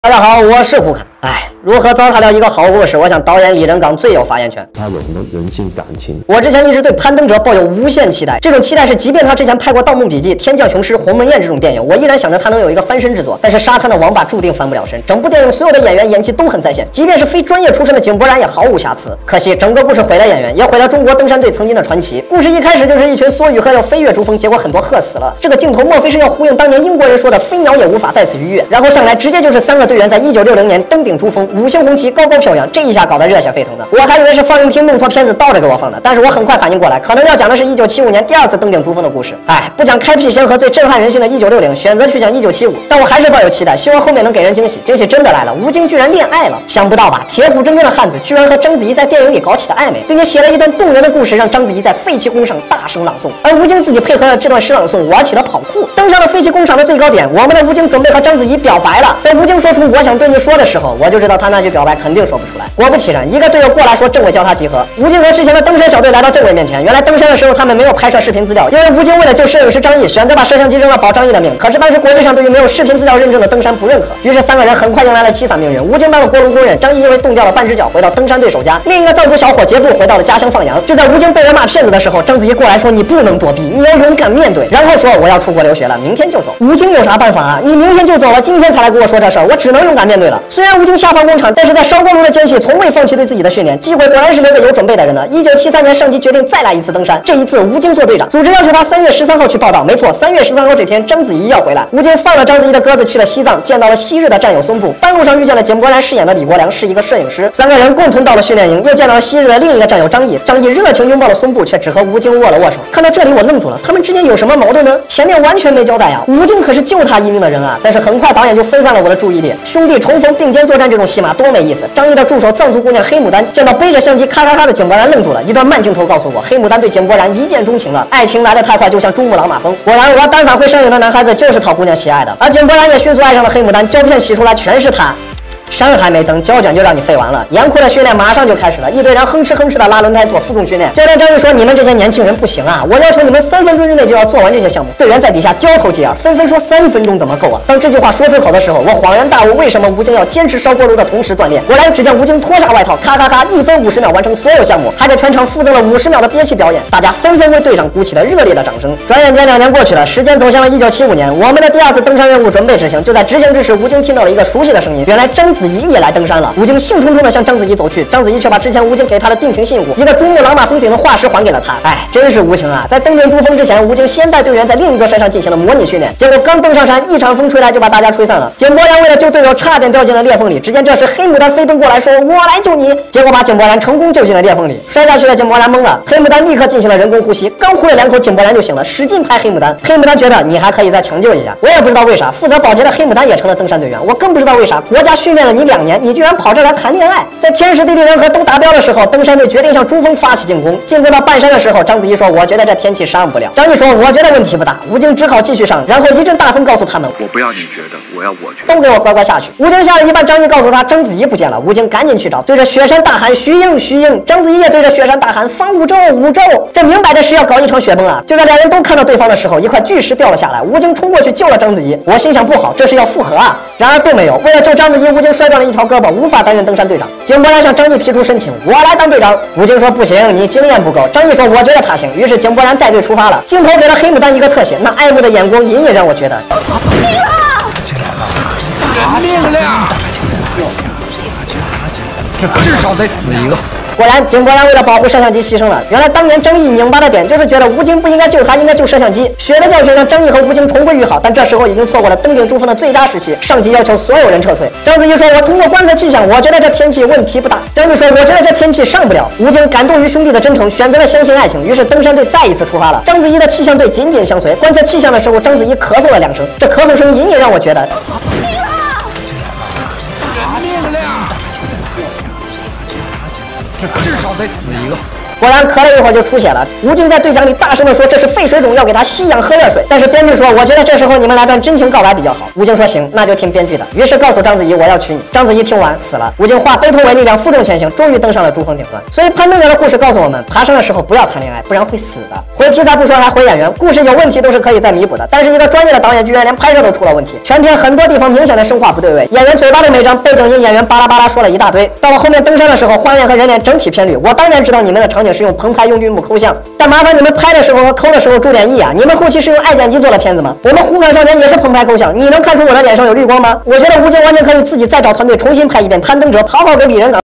大家好，我是胡侃。如何糟蹋掉一个好故事？我想导演李仁港最有发言权。 他有什么人性感情？ 我之前一直对攀登者抱有无限期待，这种期待是，即便他之前拍过《盗墓笔记》《天降雄狮》《鸿门宴》这种电影，我依然想着他能有一个翻身之作。但是沙滩的王八注定翻不了身，整部电影所有的演员演技都很在线，即便是非专业出身的井柏然也毫无瑕疵。可惜整个故事毁了演员，也毁了中国登山队曾经的传奇。故事一开始就是一群梭羽鹤要飞越珠峰，结果很多鹤死了。这个镜头莫非是要呼应当年英国人说的飞鸟也无法在此逾越？然后上来直接就是3个队员在1960年登顶珠峰，5星红旗高高飘扬，这一下搞得热血沸腾的。我还以为是放映厅弄错片子倒着给我放的，但是我很快反应过来，可能要讲的是1975年第2次登顶珠峰的故事。不讲开辟先河最震撼人心的1960，选择去讲1975，但我还是抱有期待，希望后面能给人惊喜。惊喜真的来了，吴京居然恋爱了，想不到吧？铁骨铮铮的汉子居然和章子怡在电影里搞起了暧昧，并且写了一段动人的故事，让章子怡在废弃工厂大声朗诵，而吴京自己配合了这段诗朗诵，玩起了跑酷，登上了废弃工厂的最高点。我们的吴京准备和章子怡表白了。等吴京说出我想对你说的时候，我就知道他那句表白肯定说不出来。果不其然，一个队友过来说政委叫他集合。吴京和之前的登山小队来到政委面前，原来登山的时候他们没有拍摄视频资料，因为吴京为了救摄影师张译，选择把摄像机扔了保张译的命。可是当时国际上对于没有视频资料认证的登山不认可，于是3个人很快迎来了凄惨命运。吴京当了国龙工人，张译因为冻掉了半只脚回到登山队守家，另一个藏族小伙杰布回到了家乡放羊。就在吴京被人骂骗子的时候，章子怡过来说你不能躲避，你要勇敢面对，然后说我要出国留学了，明天就走。吴京有啥办法啊？你明天就走了，今天才来跟我说这事儿，我只能勇敢面对了。虽然吴京下放工厂，但是在烧锅炉的间隙从未放弃对自己的训练，机会果然是留给有准备的人的。1973年上级决定再来一次登山，这一次吴京做队长，组织要求他3月13号去报道。没错，3月13号这天章子怡要回来，吴京放了章子怡的鸽子去了西藏，见到了昔日的战友松布，半路上遇见了井柏然饰演的李国良，是一个摄影师。3个人共同到了训练营，又见到了昔日的另一个战友张译。张译热情拥抱了松布，却只和吴京握了握手。看到这里我愣住了，他们之间有什么矛盾呢？前面完全没交代啊！吴京可是救他一命的人啊！但是很快导演就分散了我的注意力，兄弟重逢并肩作战这种戏码多没意思。张译的助手藏族姑娘黑牡丹见到背着相机咔咔咔的井柏然愣住了，一段慢镜头告诉我，黑牡丹对井柏然一见钟情了，爱情来得太快，就像珠穆朗玛峰。果然，我单反会摄影的男孩子就是讨姑娘喜爱的，而井柏然也迅速爱上了黑牡丹，胶片洗出来全是他。山还没登，胶卷就让你废完了。严酷的训练马上就开始了，一堆人哼哧哼哧的拉轮胎做负重训练。教练张毅说：“你们这些年轻人不行啊，我要求你们3分钟之内就要做完这些项目。”队员在底下交头接耳，纷纷说3分钟怎么够啊？当这句话说出口的时候，我恍然大悟，为什么吴京要坚持烧锅炉的同时锻炼。果然，只见吴京脱下外套，咔咔咔，1分50秒完成所有项目，还给全场附赠了50秒的憋气表演。大家纷纷为队长鼓起了热烈的掌声。转眼间2年过去了，时间走向了1975年，我们的第2次登山任务准备执行。就在执行之时，吴京听到了一个熟悉的声音，原来章子怡也来登山。吴京兴冲冲地向章子怡走去，章子怡却把之前吴京给他的定情信物，一个珠穆朗玛峰顶的化石还给了他。真是无情啊！在登顶珠峰之前，吴京先带队员在另一座山上进行了模拟训练，结果刚登上山，一场风吹来就把大家吹散了。井柏然为了救队友，差点掉进了裂缝里。只见这时黑牡丹飞奔过来说：“我来救你！”结果把井柏然成功救进了裂缝里。摔下去的井柏然懵了，黑牡丹立刻进行了人工呼吸，刚呼了2口，井柏然就醒了，使劲拍黑牡丹。黑牡丹觉得你还可以再抢救一下。我也不知道为啥，负责保洁的黑牡丹也成了登山队员。我更不知道为啥国家训练了你2年，你居然跑这来谈恋爱。在天时地利人和都达标的时候，登山队决定向珠峰发起进攻。进攻到半山的时候，章子怡说：“我觉得这天气上不了。”张译说：“我觉得问题不大。”吴京只好继续上，然后一阵大风告诉他们：“ 我不要你觉得，我要我觉得，都给我乖乖下去。”吴京下了一半，张译告诉他章子怡不见了。吴京赶紧去找，对着雪山大喊：“徐英，徐英！”章子怡也对着雪山大喊：“方五洲，五洲！”这明摆着是要搞一场雪崩啊！就在2人都看到对方的时候，一块巨石掉了下来。吴京冲过去救了章子怡。我心想不好，这是要复合啊！然而并没有，为了救章子怡，吴京摔断了一条胳膊，无法担任登山队长。井柏然向张译提出申请：“我来当队长。”吴京说：“不行，你经验不够。”张译说：“我觉得他行。”于是井柏然带队出发了。镜头给了黑牡丹一个特写，那爱慕的眼光隐隐让我觉得命了！至少得死一个。 果然，井柏然为了保护摄像机牺牲了。原来当年张译拧巴的点就是觉得吴京不应该救他，应该救摄像机。血的教训让张译和吴京重归于好，但这时候已经错过了登顶珠峰的最佳时期。上级要求所有人撤退。章子怡说：“我通过观测气象，我觉得这天气问题不大。”张译说：“我觉得这天气上不了。”吴京感动于兄弟的真诚，选择了相信爱情。于是登山队再一次出发了。章子怡的气象队紧紧相随。观测气象的时候，章子怡咳嗽了2声，这咳嗽声隐隐让我觉得至少得死一个。 果然咳了一会儿就出血了。吴京在对讲里大声的说这是肺水肿，要给他吸氧喝热水。但是编剧说我觉得这时候你们来段真情告白比较好。吴京说行，那就听编剧的。于是告诉章子怡我要娶你。章子怡听完死了。吴京化悲痛为力量，负重前行，终于登上了珠峰顶端。所以攀登者的故事告诉我们，爬山的时候不要谈恋爱，不然会死的。毁题材不说，还毁演员，故事有问题都是可以再弥补的。但是一个专业的导演居然连拍摄都出了问题，全片很多地方明显的声画不对位，演员嘴巴都没张，背景音演员巴拉巴拉说了一大堆。到了后面登山的时候，画面和人脸整体偏绿。我当然知道你们的场景是用棚拍用绿幕抠像，但麻烦你们拍的时候和抠的时候注点意啊！你们后期是用爱剪辑做了片子吗？我们胡侃少年也是棚拍抠像，你能看出我的脸上有绿光吗？我觉得吴京完全可以自己再找团队重新拍一遍《攀登者》，好好给李人港